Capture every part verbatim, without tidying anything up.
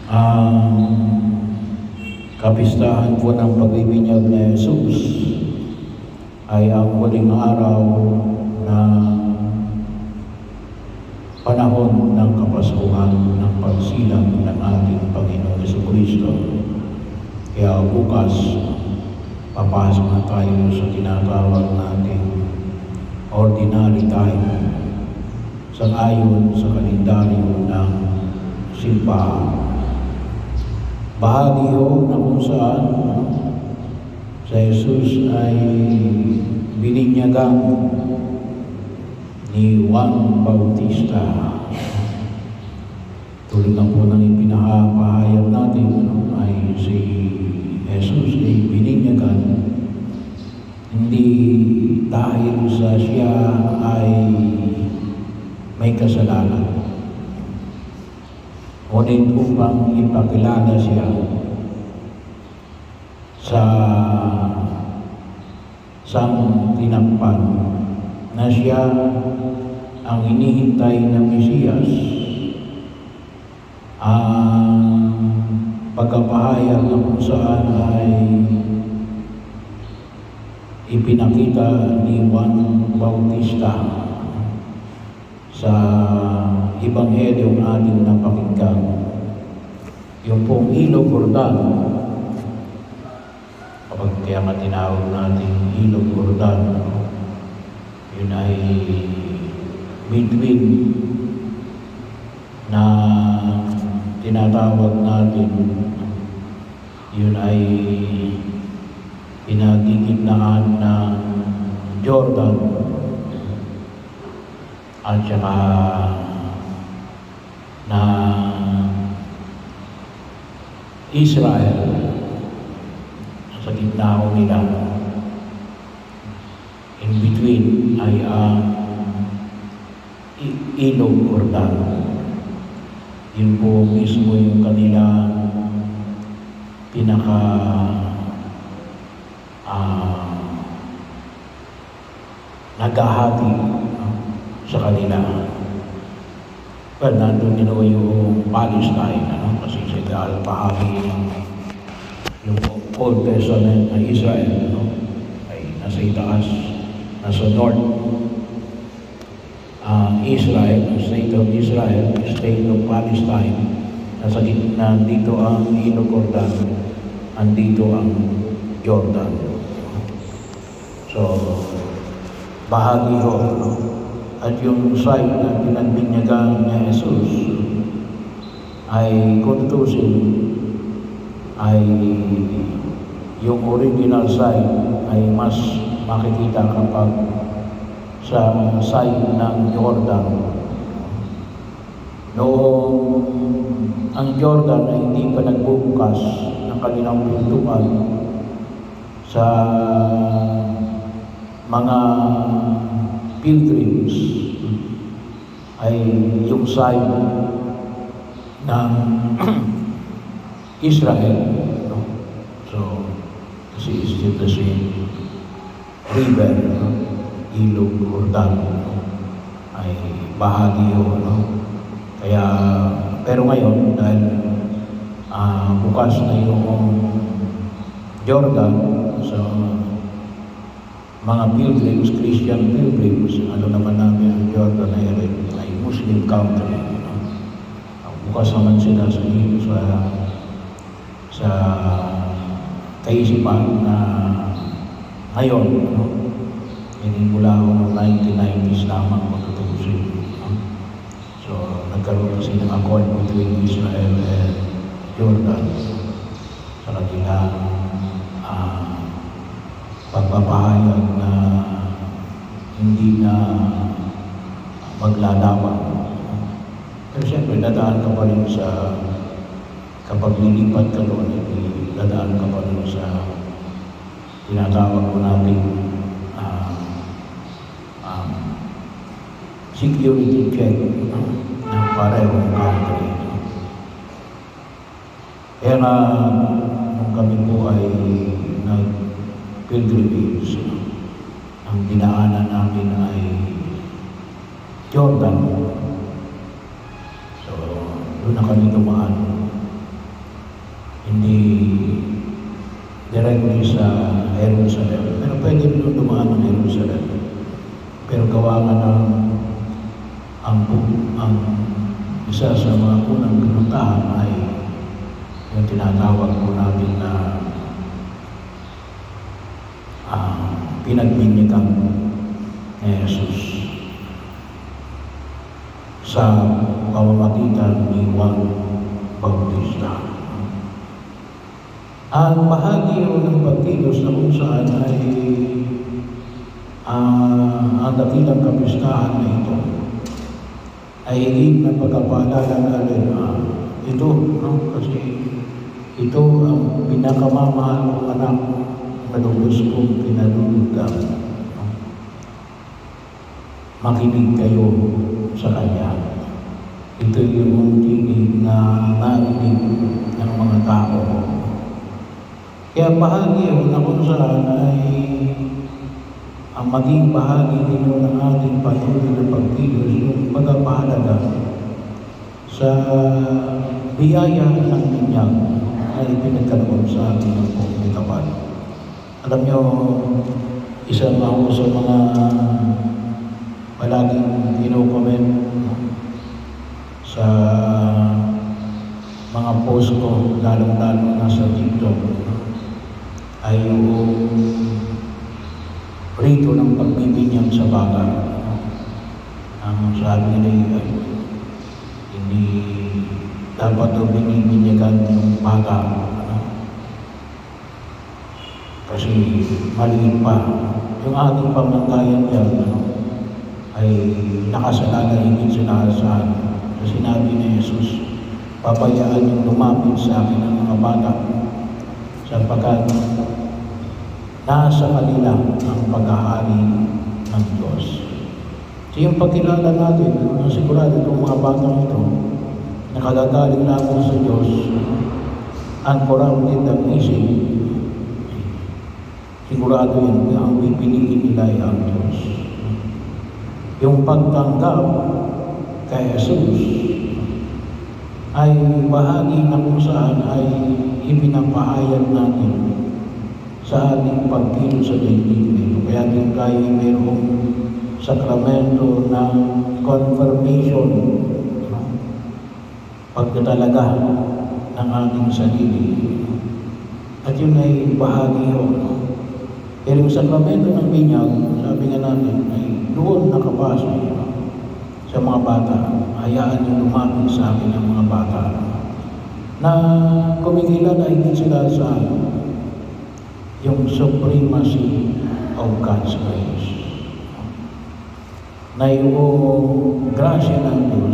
Ang kapistahan po ng pagbibinyag ni Jesus ay ang huling araw na panahon ng kapaskuhan ng pagsilang ng ating Panginoong Jesucristo. Kaya bukas, papasok na tayo sa tinatawag nating ordinary time sang-ayon sa kalendaryo ng simbahan. Bahagi ho na kung saan sa Jesus ay bininyagan ni Juan Bautista. Tulad na po ng ipinapahayag natin ano, ay si Jesus ay bininyagan hindi dahil sa siya ay may kasalanan, ngunit upang ipakilala siya sa sang tinakpan na siya ang hinihintay ng Mesiyas. Ang pagkapahayag na kung saan ay ipinakita ni Juan Bautista sa Ebanghelyo ating napakinggan. Yung pong Ilog Jordan, kapag kaya nga tinawag natin Ilog Jordan, yun ay midwin na tinatawag natin, yun ay pinagigitnaan ng Jordan at saka na Israel sa gitna ko nila. In between ay ang Ilog Jordan. Yun po mismo yung kanilang pinaka uh, naghahati uh, sa kanila. Well, nandun din o yung Palestine, ano? Kasi sila alpahagi yung Old Testament na Israel, ano? Ay nasa itaas, nasa north. Ang uh, Israel, ang state of Israel, state of Palestine, nasa gitna, dito ang Ilog Jordan, andito ang Jordan. So, bahagi ho, no? At yung site na pinagbinyagan ni Jesus ay kuntusin ay yung original site ay mas makikita kapag sa site ng Jordan. Noong ang Jordan ay hindi pa nagbubukas ng kanilang pintuan sa mga pilgrims, ay yung side ng Israel, no? So, kasi is it the same river, no? Ilog Jordan, no? Ay bahagi yun, no? Kaya, pero ngayon, dahil uh, bukas na yung Jordan, so mga pilgrims, Christian pilgrims, ano naman namin ang Jordan ay, ay Muslim country. No? Bukas naman sila sa sa, sa kaisipan na ngayon, no? Hindi mula ako noong nineteen nineties lamang matutusin. No? So, nagkaroon kasi ng accord between Israel and Jordan sa kanilang uh, pagpapahayag na hindi na maglalaban. Pero siyempre, dadaan ka pa rin sa, kapag lilipat ka doon, dadaan ka pa rin sa tinatawag ko natin uh, um, security check uh, ng parehong country. Kaya nga, nung kami po ay nag pilgrimage, ang dinaanan namin ay Jordan. So, doon na kami dumaan hindi directly sa Jerusalem. Pero pwede rin dumaan ng Jerusalem. Pero gawa nga ng ang, ang isa sa mga unang pinuntahan ay yung tinatawag po natin na uh, pinagbinyagan ni Jesus sa pamamagitan ni Juan Bautista. Ang bahagi ng pagkilos na kung saan ay uh, ang dakilang kapistahan na ito ay higit na pagkapaalala natin uh, ito, no? Kasi ito ang pinakamamahal kong anak na lubos kong pinalulugdan. No? Makinig kayo sa Kanya. Ito yung tinig na narinig ng mga tao. Kaya bahagi na kung saan ay ang maging bahagi ninyo ng ating patuloy na pagkilos yung pagpapahalaga sa biyaya ng binyag na ipinagkaloob sa ating ng pagkakapan. Alam nyo, isa na ako sa mga palaging ino-comment sa mga post ko, lalong-lalo na sa TikTok, ay yung rito ng pagbibinyag sa baka. Ang sabi nila ay hindi dapat daw binibinyagan yung baka. Kasi maliit pa. Yung ating pamantayan yan ay nakasalalay higit sa lahat sa sinabi ni Jesus, pabayaan yung lumapit sa akin ng mga bata sapagkat nasa kanila ang paghahari ng Diyos. So yung pagkilala natin, ang sigurado itong mga batang ito, nakagagaling lamang sa Diyos, uncorrupted ang isip, sigurado yun, ang pipiliin nila ay ang Diyos. Yung pagtanggap kay Jesus ay bahagi na kung saan ay ipinapahayag natin sa ating pagkilos sa daigdig nito. Kaya din tayo mayroong sakramento ng confirmation, pagkatalaga ng ating sarili. At yun ay bahagi yun. Pero yung sakramento ng binyag, sabi nga natin, ay doon nakapasok sa mga bata. Hayaan yung lumapit sa akin ng mga bata na kumikilan ay hindi sila sa yung supremacy of God's grace. Na yung grasya ng Diyos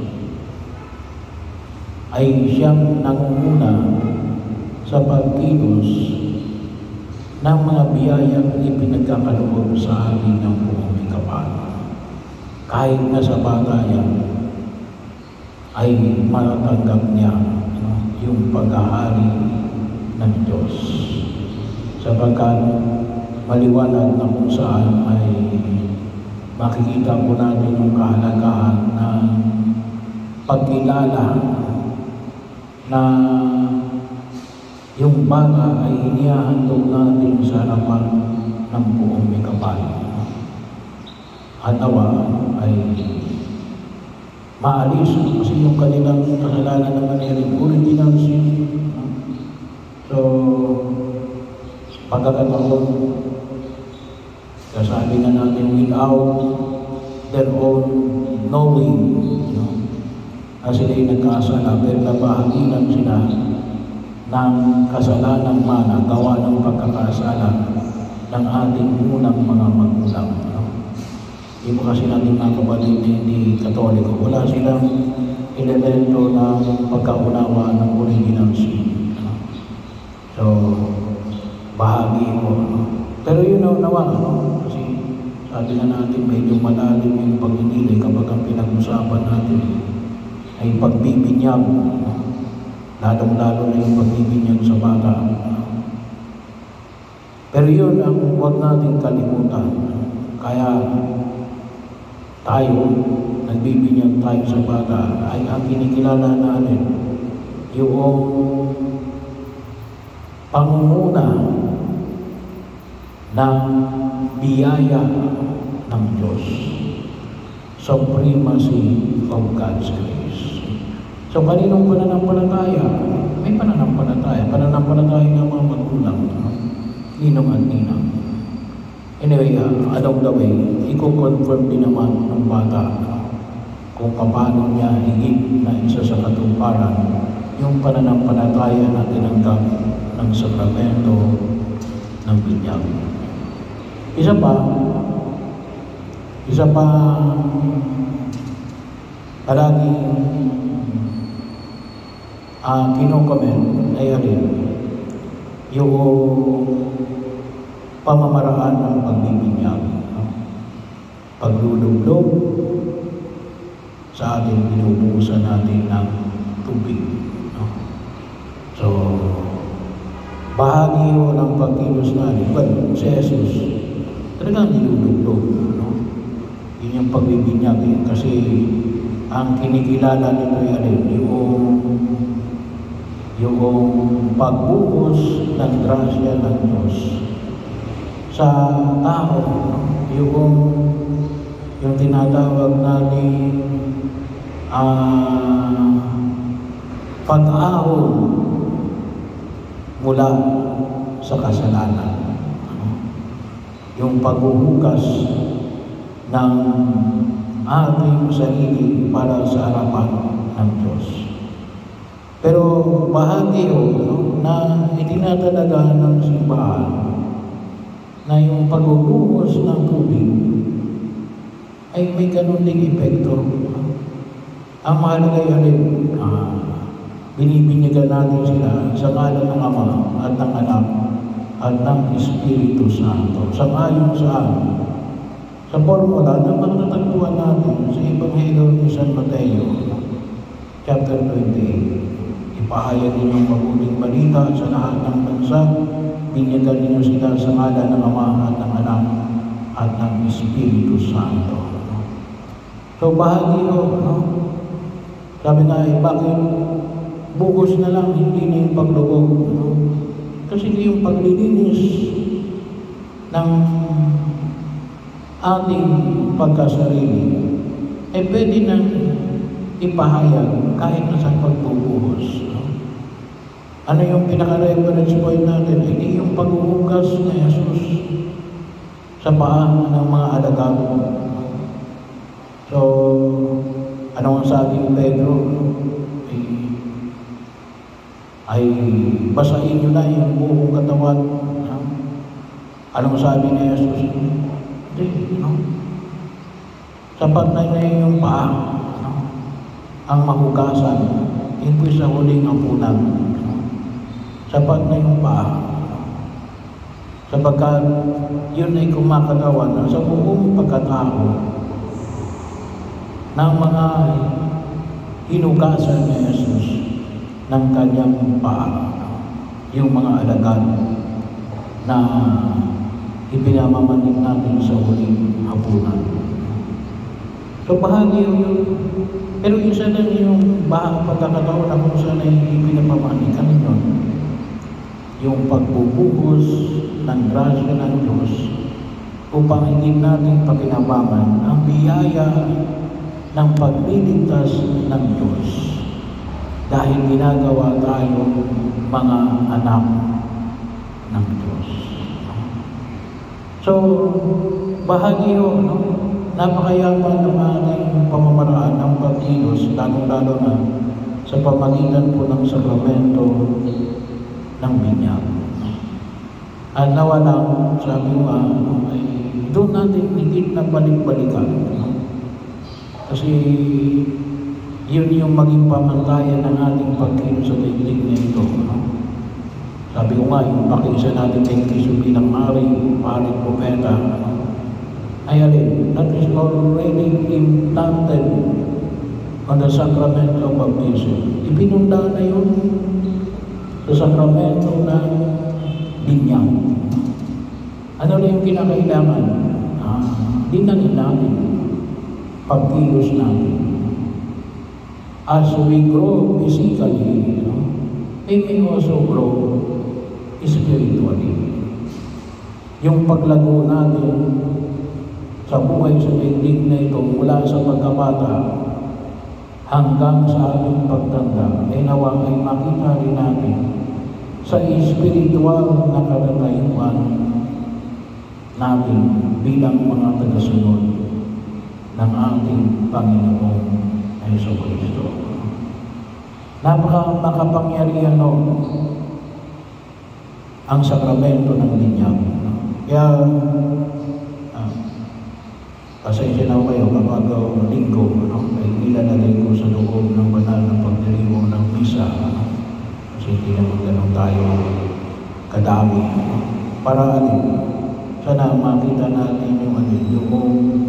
ay siyang nangunguna sa pagkilos ng mga biyayang ipinagkakaloob sa atin ng buong kapal. Kahit na sa bagayan ay matatanggap niya no, yung paghahari ng Diyos. Sapagkat maliwanag na kung saan ay makikita po natin yung kahalagahan ng pagkilala na yung bata ay inihahandog natin sa harapan ng buong may kapal. At nawa ay maalis kasi yung kanilang kasalanan naman ay original sin. So, pagkakataon, kasabi na natin without their own knowing, you know, na sila'y nagkasala, pero nabahaginan sila ng kasalanang mana, gawa ng pagkakasala ng ating unang mga magulang. No? Hindi mo kasi natin mga kapatid na hindi Katoliko, wala silang elemento ng pagkaunawa ng original sin. No? So, bahagi mo. No? Pero yun ang nawa, no? Kasi sabi na natin medyo malalim yung pag-inilay kapag ang pinag-usapan natin ay pagbibinyag. No? Lalong-lalo na yung pagbibinyag sa bata. Pero yun ang huwag natin kalimutan. Kaya tayo, nagbibinyag tayo sa bata, ay ang kinikilala natin yung pangunguna ng biyaya ng Diyos. Supremacy of God's grace. So, kaninong pananampalataya? May pananampalataya. Pananampalataya ng mga magulang, ninong at ninang. Anyway, uh, along the way, i-confirm din naman ng bata kung paano niya higit na isa sa katuparan yung pananampalataya na tinanggap ng sakramento ng binyag. Isa pa, isa pa palaging uh, kinokomment ay alin yung pamamaraan ng pagbibinyag, paglulublog sa ating binubuhusan natin ng tubig. So, bahagi yun ng pagkilos natin. Well, si Jesus, talagang nilulublog. No? Yun yung pagbibinyag yun. Kasi ang kinikilala nito yan yung, yung pagbuhos ng grasya ng Diyos sa tao. No? Yung, yung tinatawag natin uh, pag-ahon mula sa kasalanan. Yung paghuhugas ng ating sarili para sa harapan ng Diyos. Pero bahagi yun, no, na itinatalaga ng simbahan na yung paghuhugas ng tubig ay may ganun ding epekto. Ang mahalaga yun, ah, binibinyagan natin sila sa ngalan ng Ama at ng Anak at ng Espiritu Santo. Sang-ayon saan? Sa formula na matatagpuan natin sa Ebanghelyo ni San Mateo, chapter twenty-eight. Ipahayag ninyo ang mabuting balita sa lahat ng bansa, binyagan ninyo sila sa ngalan ng Ama at ng Anak at ng Espiritu Santo. So bahagi yun, no? Sabi nga, eh, bakit bukos na lang, hindi na yung paglubog. No? Kasi yung paglilinis ng ating pagkasarili, eh pwede nang ipahayag kahit na sa pagbubuhos. No? Ano yung pinaka-reference point natin? Hindi yung paghuhugas ni Jesus sa paa ng mga alagad. So, ano ang sabi ni Pedro? Ay basahin nyo na yung buong katawan. Ha? Anong sabi ni Jesus? Hindi, no? Sapat na na yung paa, no? Ang mahugasan, yun po sa huling ampunan. No? Sapat na yung paa. Sapagkat yun ay kumakagawa na sa buong pagkatao ng mga hinugasan ni Jesus ng kanyang paa, yung mga alagad na ipinamamanig natin sa huling hapunan. So bahagi yun, pero isa lang yung bahag pagkakataon na kung saan ay ipinapamanig. Ano yun? Yung pagbubuhos ng grasya ng Diyos upang higit natin pakinabangan ang biyaya ng pagliligtas ng Diyos. Dahil ginagawa tayong mga anak ng Diyos. So, bahagi yun, no? Napakayaman ng ating pamamaraan ng pagkilos, lalong-lalo na sa pamagitan po ng sakramento ng binyag. At nawalang, sabi ko, ano, ay doon natin higit na balik-balikan. No? Kasi yun yung maging pamantayan ng ating pagkilos sa daigdig na ito. No? Sabi ko nga, yung pakisa natin kay Kristo bilang Mari, Paring Propeta, no? Ay alin, that is already implanted on the sacrament of baptism. Ipinunda na yun sa sakramento ng binyag. Ano na yung kinakailangan? Ah, dinangin natin, pagkilos natin. As we grow physically, you know, we may also grow spiritually. Yung paglago natin sa buhay sa daigdig na ito mula sa pagkabata hanggang sa ating pagtanda ay nawa ay makita rin natin sa spiritual na katatayuan natin bilang mga tagasunod ng ating Panginoong Jesucristo. Napaka makapangyarihan no, ang sakramento ng binyag. Kaya ah, pasensya na kayo kapag uh, linggo no, ay nilalagay ko sa loob ng banal na pagdiriwang ng misa no? Kasi hindi naman ganun tayo kadami no? Para alin sana makita natin yung alin yung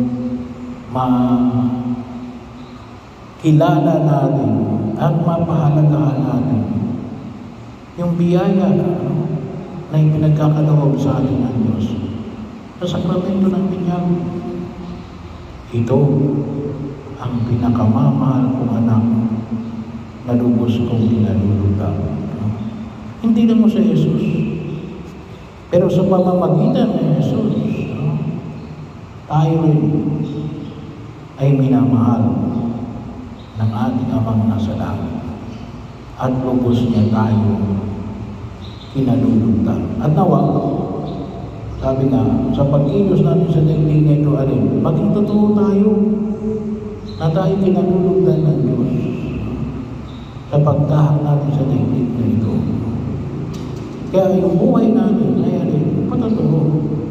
makilala natin at mapahalagahan natin yung biyaya no? na ipinagkakaloob sa atin ng Diyos sa sakramento ng binyag. Ito ang pinakamamahal kong anak na lubos kong kinalulutang. Hindi lang mo sa Jesus, pero sa pamamagitan ng Jesus, tayo rin ay minamahal ng ating Amang nasa langit at lubos niya tayo kinalulutang. At nawa, sabi nga, sa pagkilos natin sa daigdig na ito, alin, maging totoo tayo na tayo kinalulutang ng Diyos sa pagtahak natin sa daigdig na ito. Kaya yung buhay natin ay alin, patotoo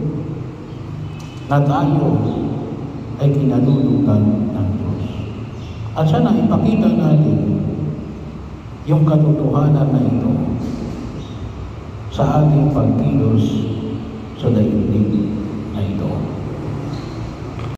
na tayo ay kinalulutang ng Diyos. At sana ipakita natin yung katotohanan na ito sa ating pagkilos sa daigdig.